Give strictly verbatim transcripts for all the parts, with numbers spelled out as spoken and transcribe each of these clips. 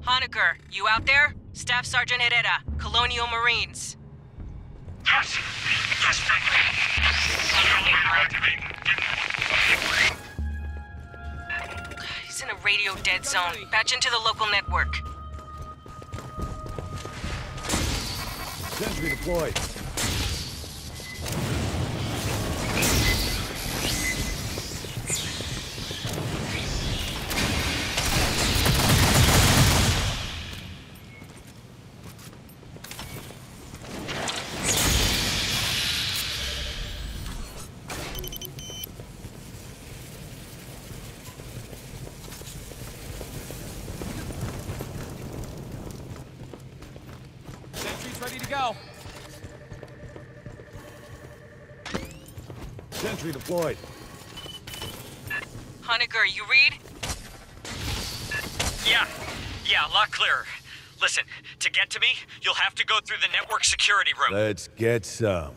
Honecker, you out there? Staff Sergeant Herrera, Colonial Marines. Yes. Yes, He's in a radio dead zone. Patch into the local network. Sentry deployed. Ready to go. Sentry deployed. Honecker, you read? Yeah. Yeah, a lot clearer. Listen, to get to me, you'll have to go through the network security room. Let's get some.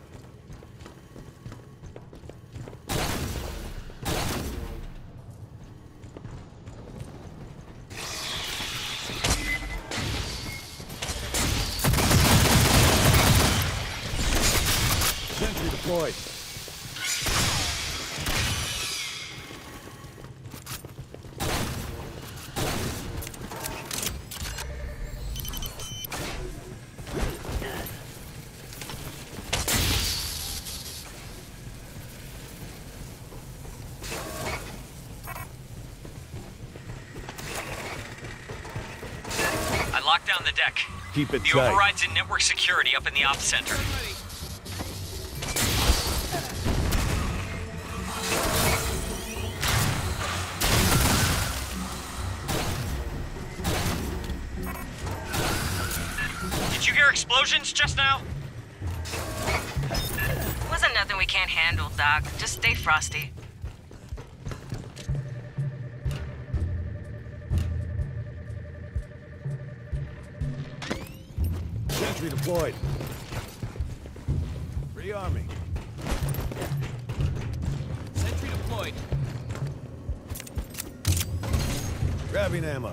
Sentry deployed. I locked down the deck. Keep it The tight. override's in network security up in the ops center. Did you hear explosions just now? Wasn't nothing we can't handle, Doc. Just stay frosty. Sentry deployed. Rearming. Sentry deployed. Grabbing ammo.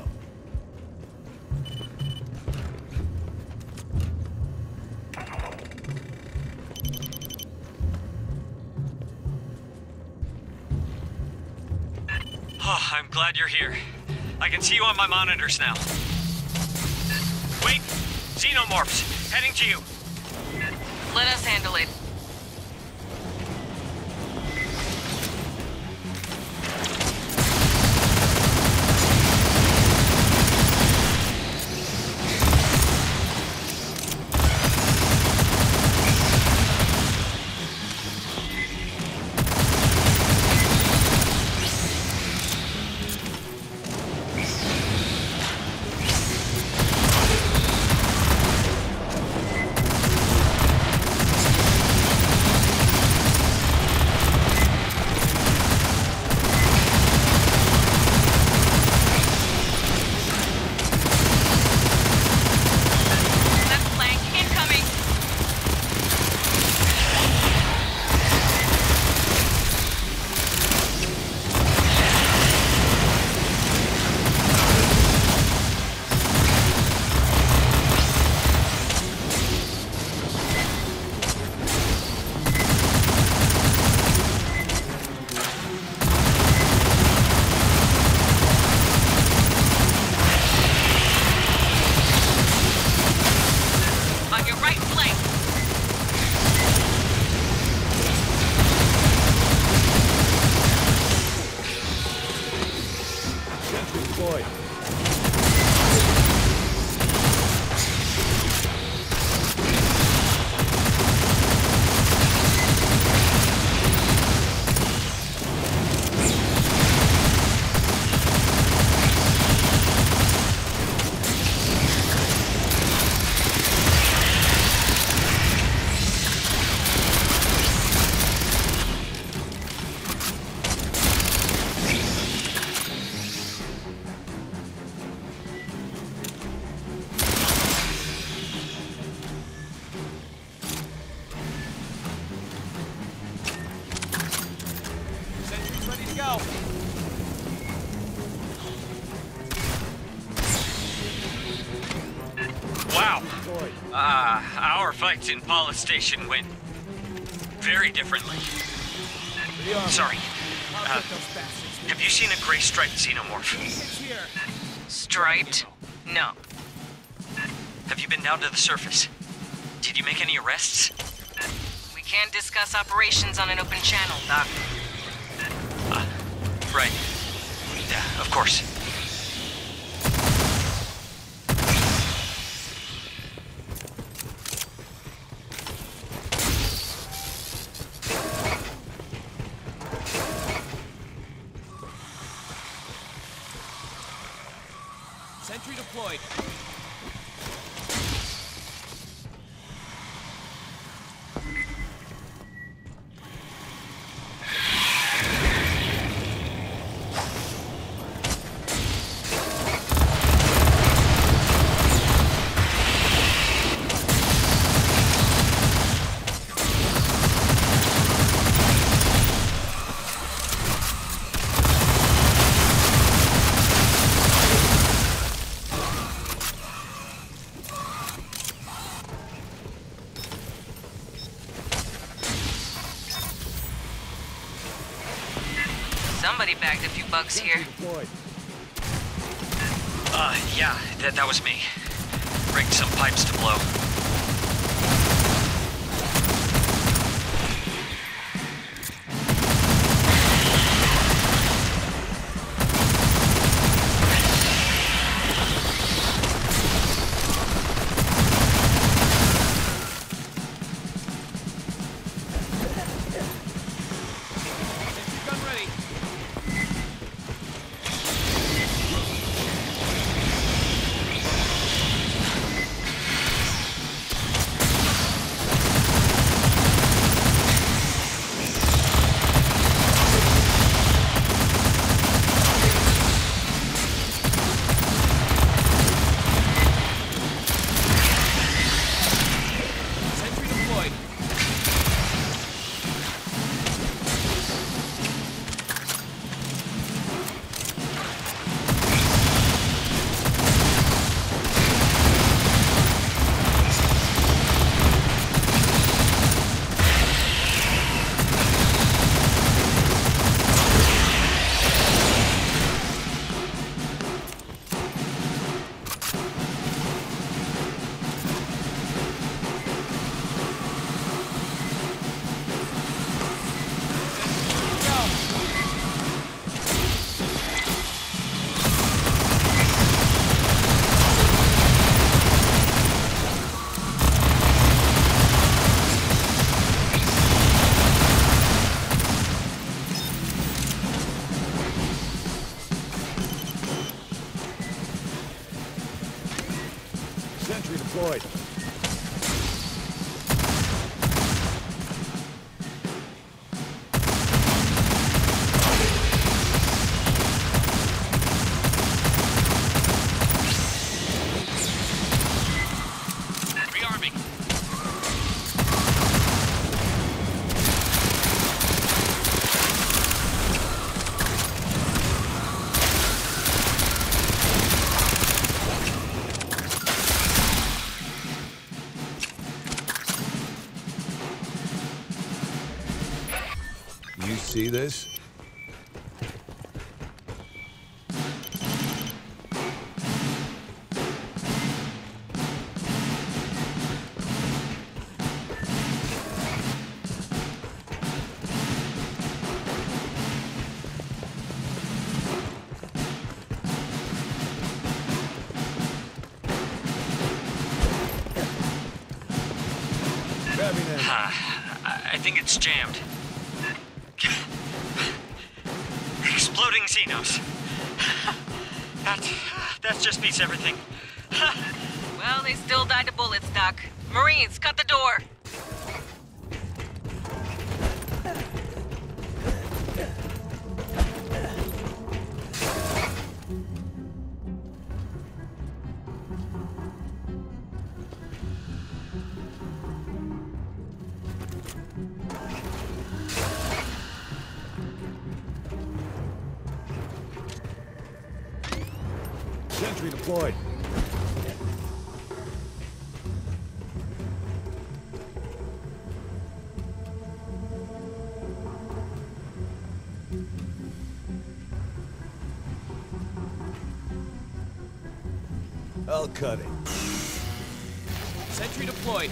Oh, I'm glad you're here. I can see you on my monitors now. Wait! Xenomorphs! Heading to you! Let us handle it. go. fights in Paula Station went very differently. Sorry. Uh, have you seen a gray striped xenomorph? Here. Striped? No. Have you been down to the surface? Did you make any arrests? We can't discuss operations on an open channel, Doc. Uh, right. Yeah, of course. Sentry deployed. Somebody bagged a few bugs here. Deployed. Uh, yeah, that, that was me. Rigged some pipes to blow. Gun ready. Sentry deployed. Sentry deployed. Rearming. You see this? Grabbing ammo. Ah, I, I think it's jammed. Exploding Xenos. That, that just beats everything. Well, they still died to bullets, Doc. Marines, cut the door! Sentry deployed. I'll cut it. Sentry deployed.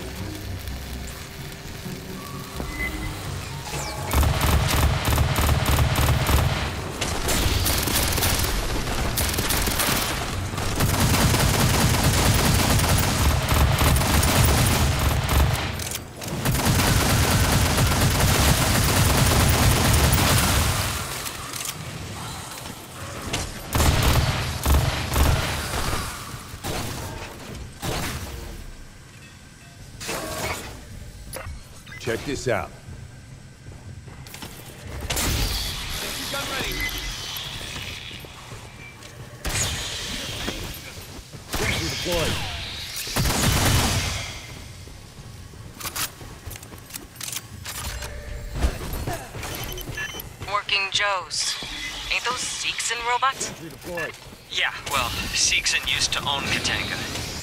Check this out. Sentry gun ready. Sentry deployed. Working Joes. Ain't those Seegson robots? Sentry deployed. Yeah, well, Seegson used to own Katanga.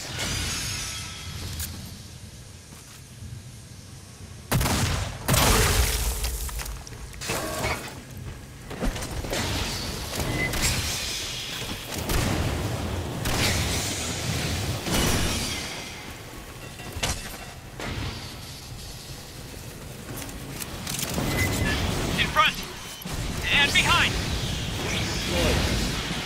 In front! And behind! Deployed.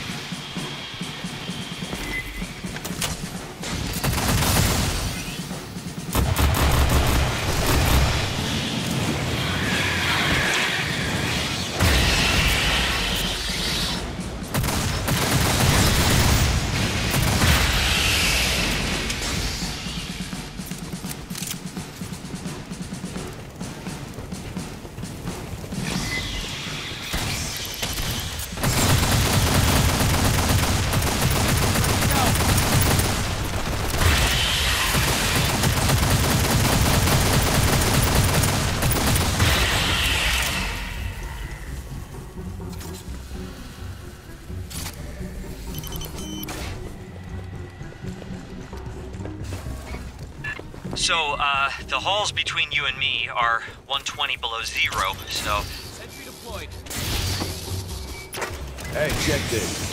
So, uh, the halls between you and me are one twenty below zero, so... Sentry deployed. Hey, check this.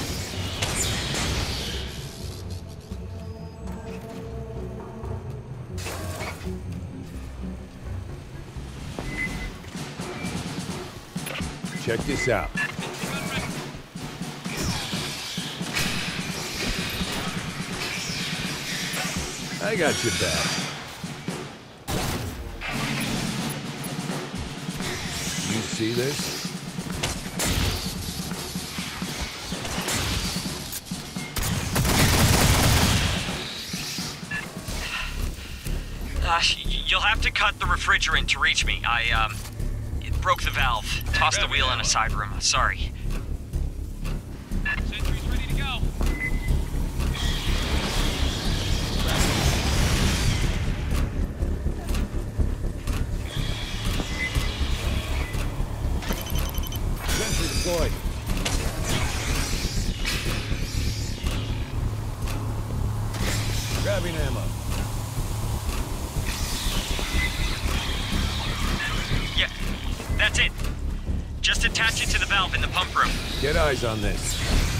Check this out. I got your back. You see this? Uh, you'll have to cut the refrigerant to reach me. I, um, it broke the valve. Tossed the wheel in a side room. Sorry. Sentry's ready to go. Sentry deployed. Grabbing ammo. Yeah, that's it. Just attach it to the valve in the pump room. Get eyes on this.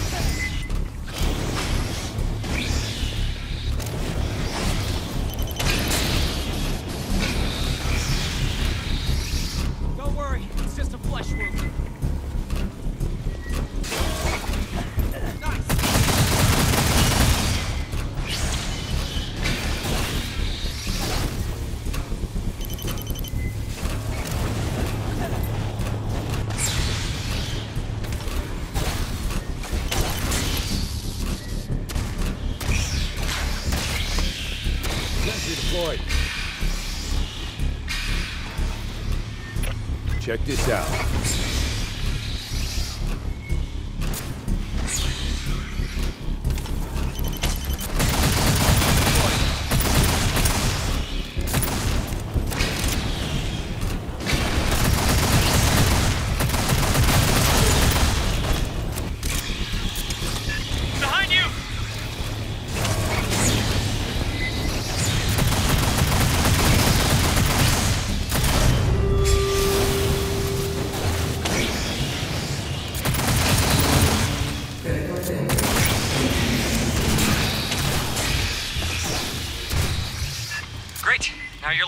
Don't worry, it's just a flesh wound. Nice. Sentry deployed. Check this out. Behind you!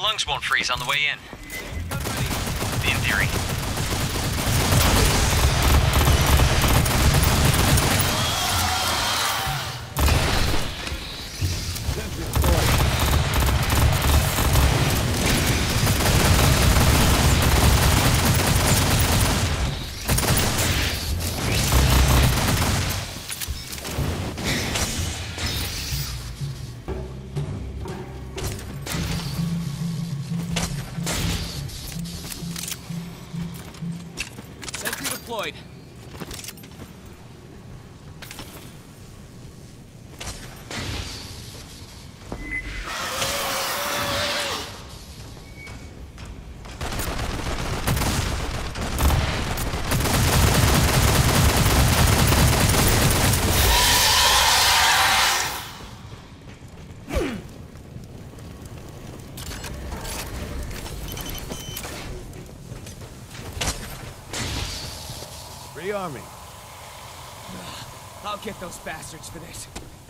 lungs won't freeze on the way in. Gun ready. In theory. Sentry deployed. Sentry deployed. Rearming. I'll get those bastards for this.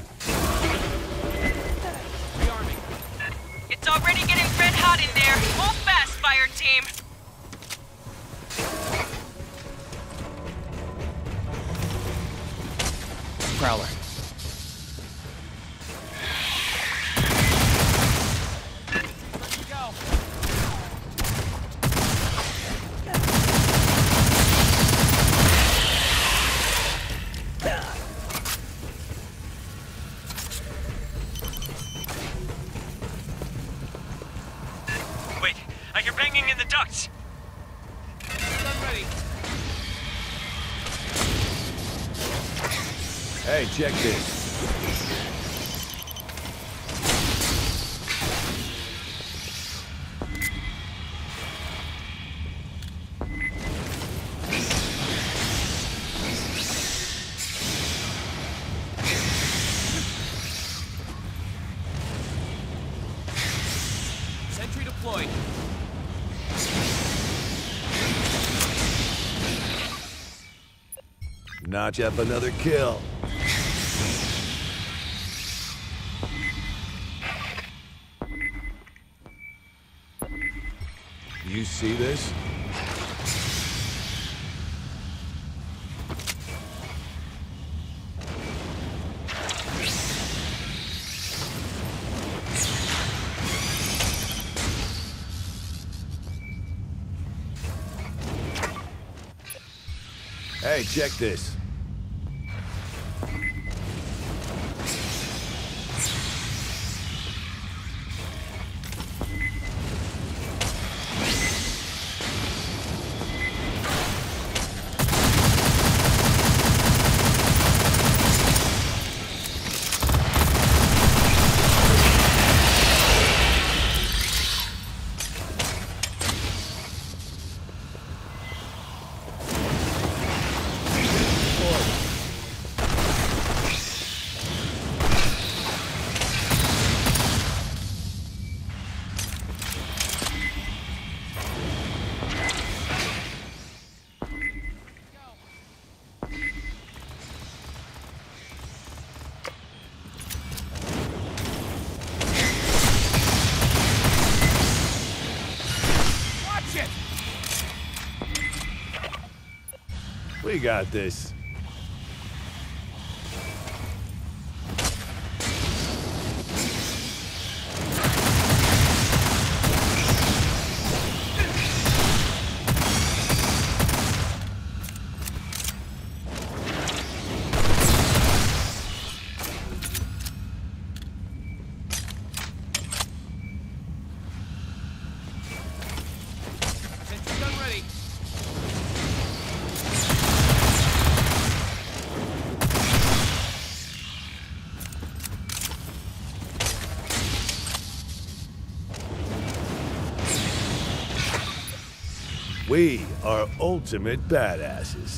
Rearming. It's already getting red hot in there. Hold fast, fire team. Prowler. Let's go. Wait, I hear banging in the ducts. Gun ready. Hey, check this. Sentry deployed. Notch up another kill. You see this? Hey, check this. Watch it! We got this. Sentry gun ready. We are ultimate badasses.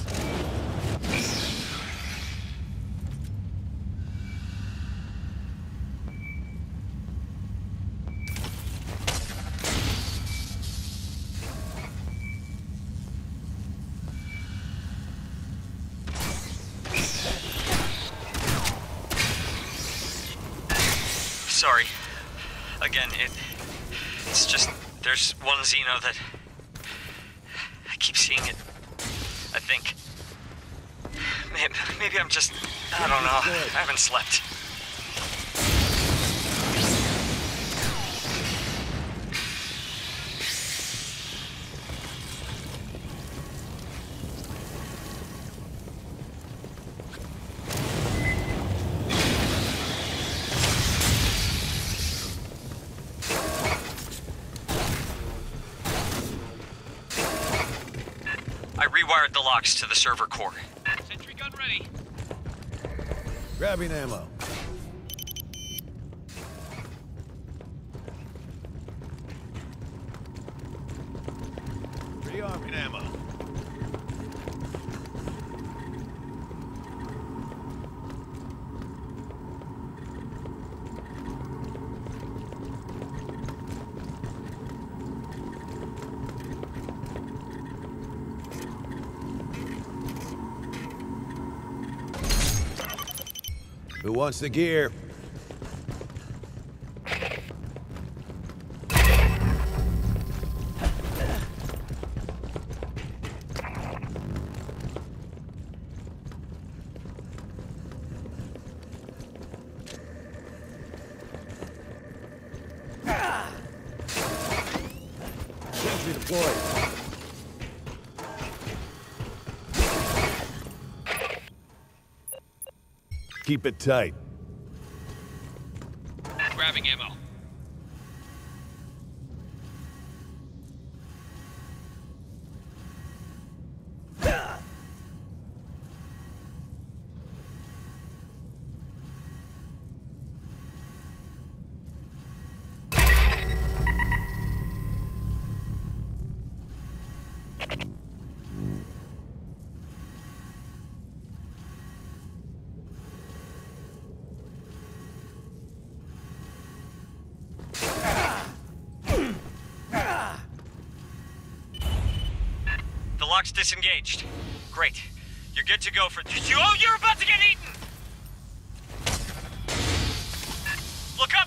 Sorry. Again, it It's just, there's one Xeno that... I keep seeing it. I think. Maybe, maybe I'm just... I don't know. I haven't slept. I rewired the locks to the server core. Sentry gun ready. Grabbing ammo. Rearming ammo. Who wants the gear? Sentry deployed. Keep it tight. Grabbing ammo. The lock's disengaged. Great. You're good to go for... Did you... Oh, you're about to get eaten! Look up!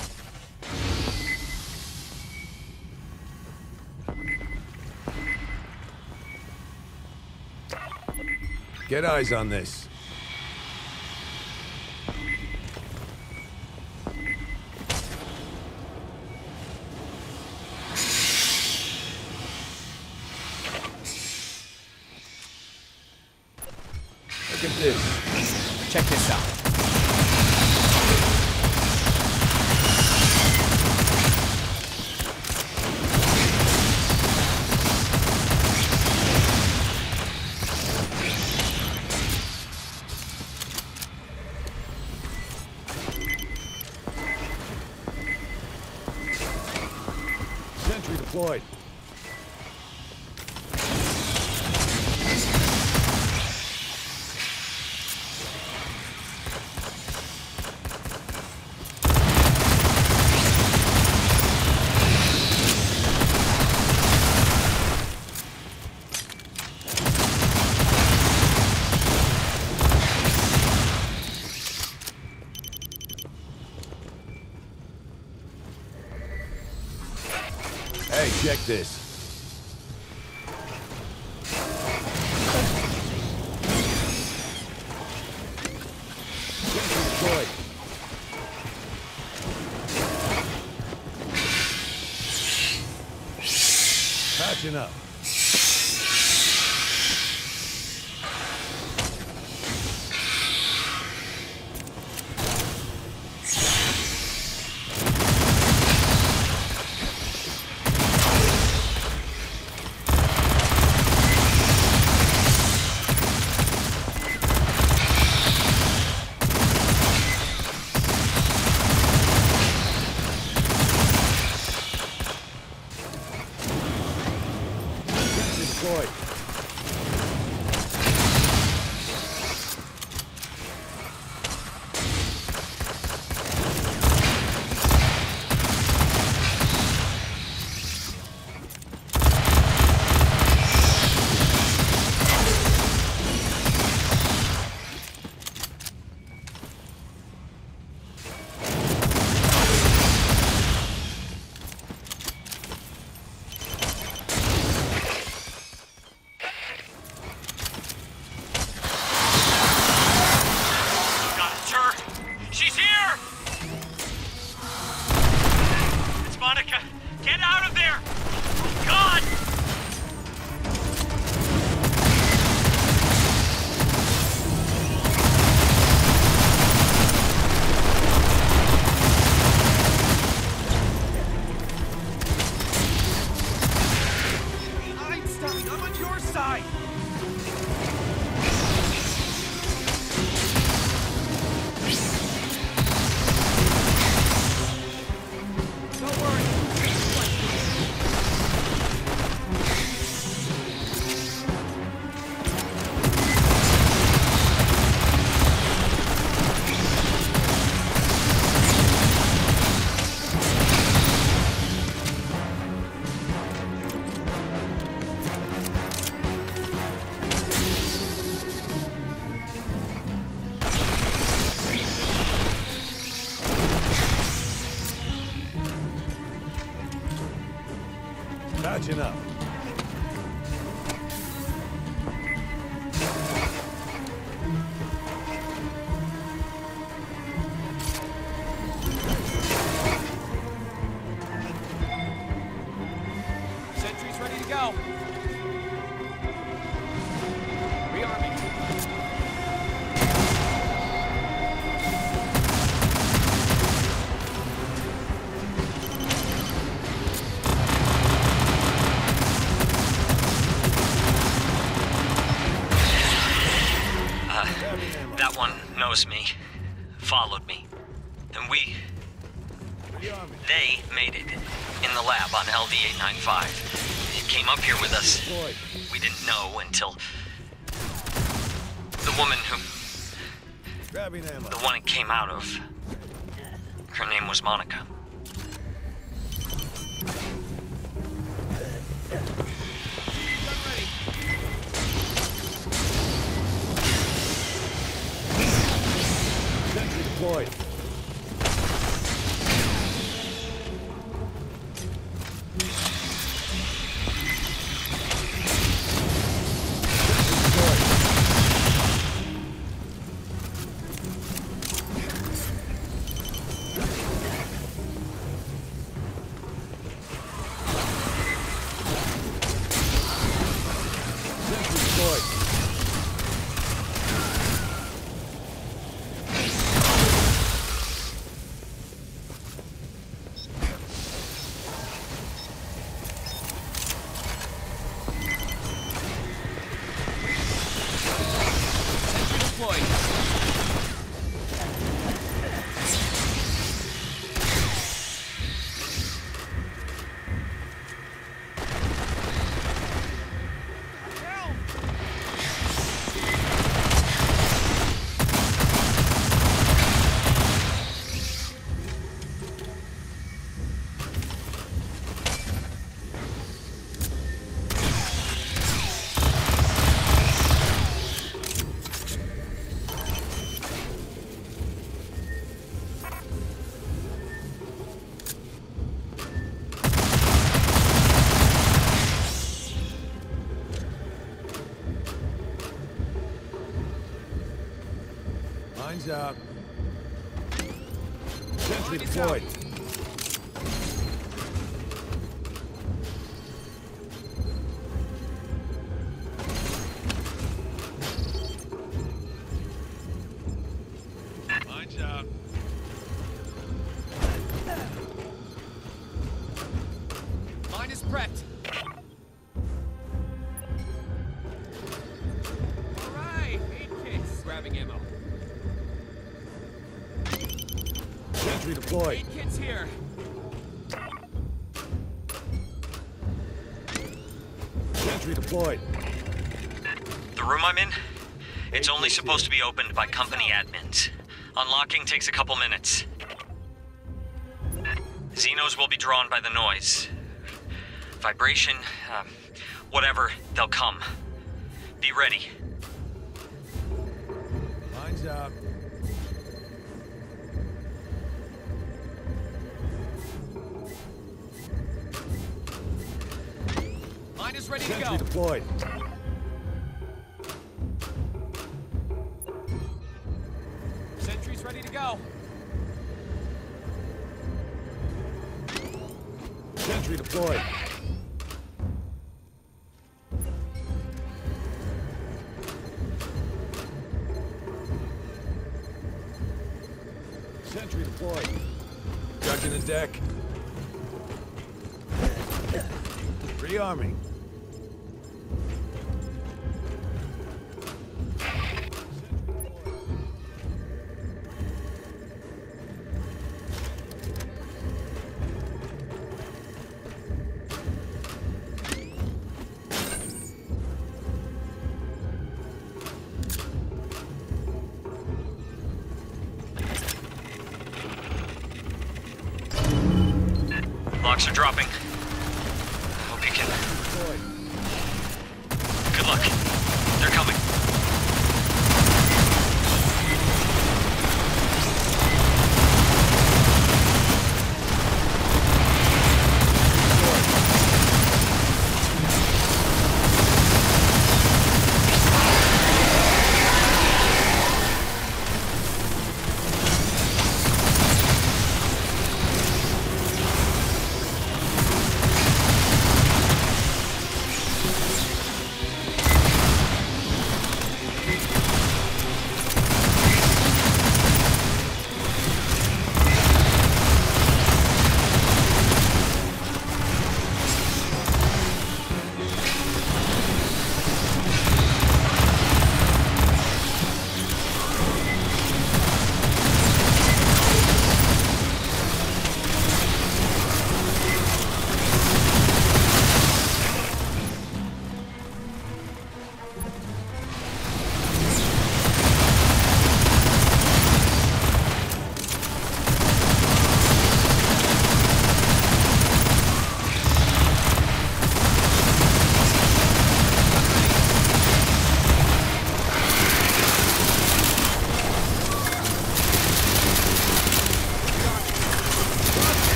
Get eyes on this. Look at this. Check this out. Sentry deployed. Hey, check this. Sentry deployed. Patching up. Patching up. Sentries ready to go. Rearming. That one knows me, followed me, and we, Rearming. they made it in the lab on L D eight ninety-five. It came up here with us. Deployed. We didn't know until the woman who, Grabbing ammo. the one it came out of, her name was Monica. Sentry deployed. Mine's out. Sentry deployed. Mine's out. Mine is prepped. All right, eight kits. Grabbing ammo. Sentry deployed. Eight kits here. Sentry deployed. The room I'm in? It's only supposed to be opened by company admins. Unlocking takes a couple minutes. Xenos will be drawn by the noise. Vibration, um, whatever, they'll come. Be ready. Mine's out. Mine is ready to Sentry go. deployed. Sentries ready to go. Sentry deployed. Sentry deployed. Judging the deck. Rearming. Locks are dropping. Hope you can. Deployed. Good luck. They're coming.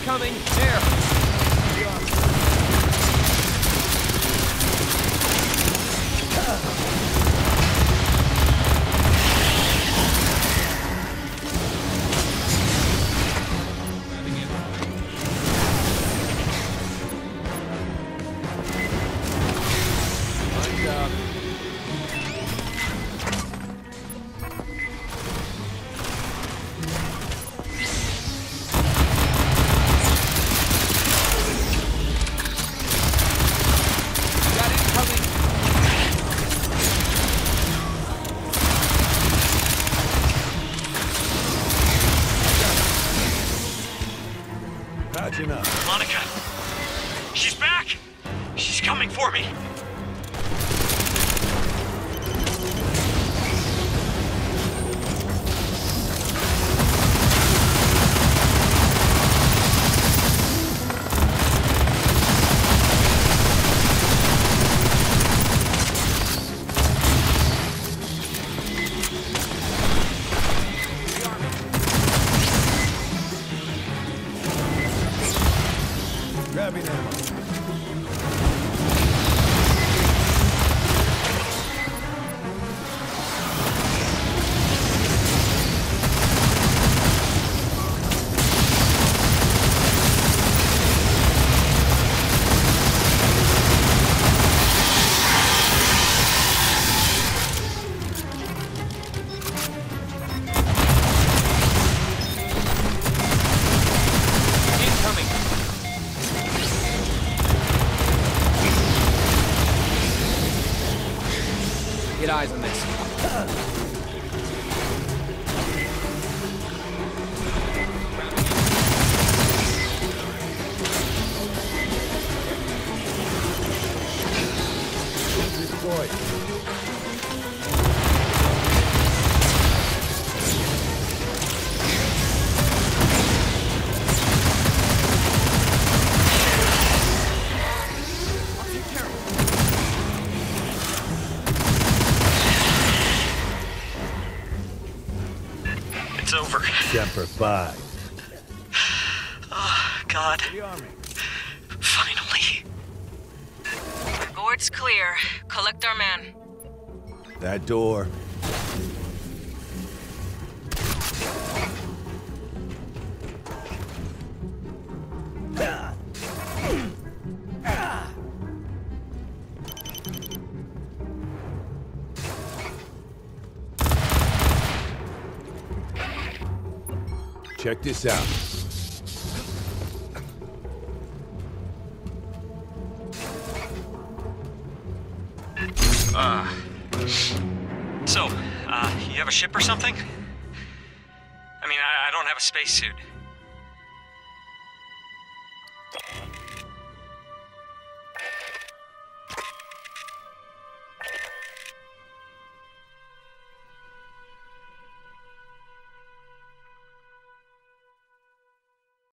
Incoming! There! Mine's out. Got incoming! Patching up. Monica! She's back! She's coming for me! Grabbing ammo. Incoming! Get eyes on this. Deployed. It's over. Semper Fi. Oh, God. Rearming. Finally. Board's clear. Collect our man. That door. Check this out. Uh. So, uh, you have a ship or something? I mean, I, I don't have a spacesuit.